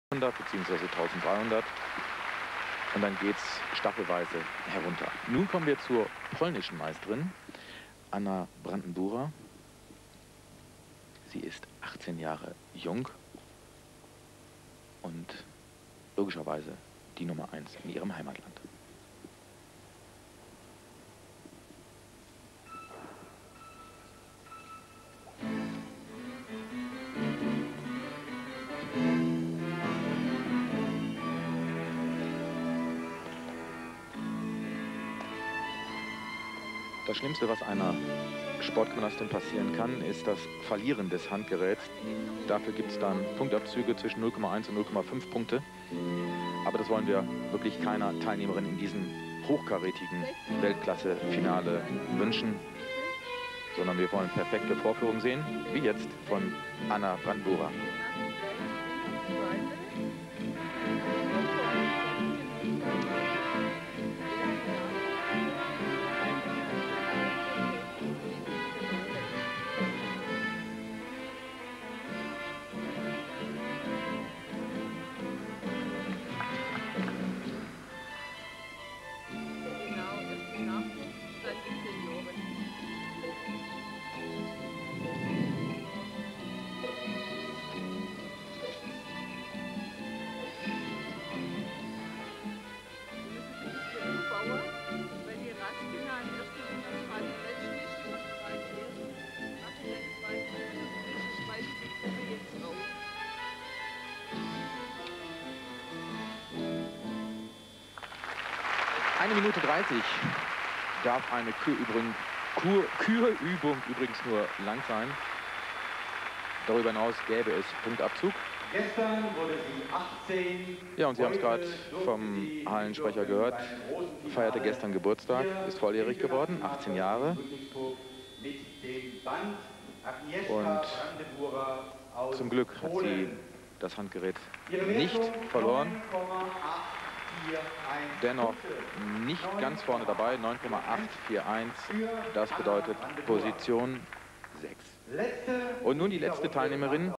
bzw. 1300 und dann geht es staffelweise herunter. Nun kommen wir zur polnischen Meisterin, Anna Brandenburger. Sie ist 18 Jahre jung und logischerweise die Nummer 1 in ihrem Heimatland. Das Schlimmste, was einer Sportgymnastin passieren kann, ist das Verlieren des Handgeräts. Dafür gibt es dann Punktabzüge zwischen 0,1 und 0,5 Punkte. Aber das wollen wir wirklich keiner Teilnehmerin in diesem hochkarätigen Weltklasse-Finale wünschen, sondern wir wollen perfekte Vorführungen sehen, wie jetzt von Anna Brandenburger. Eine Minute 30 darf eine Kürübung übrigens nur lang sein. Darüber hinaus gäbe es Punktabzug. Gestern wurde sie 18. Ja, und Sie haben es gerade vom Hallensprecher gehört. Feierte gestern Geburtstag, ist volljährig geworden, 18 Jahre. Und zum Glück hat sie das Handgerät nicht verloren. Dennoch nicht ganz vorne dabei, 9,841. Das bedeutet Position 6. Und nun die letzte Teilnehmerin.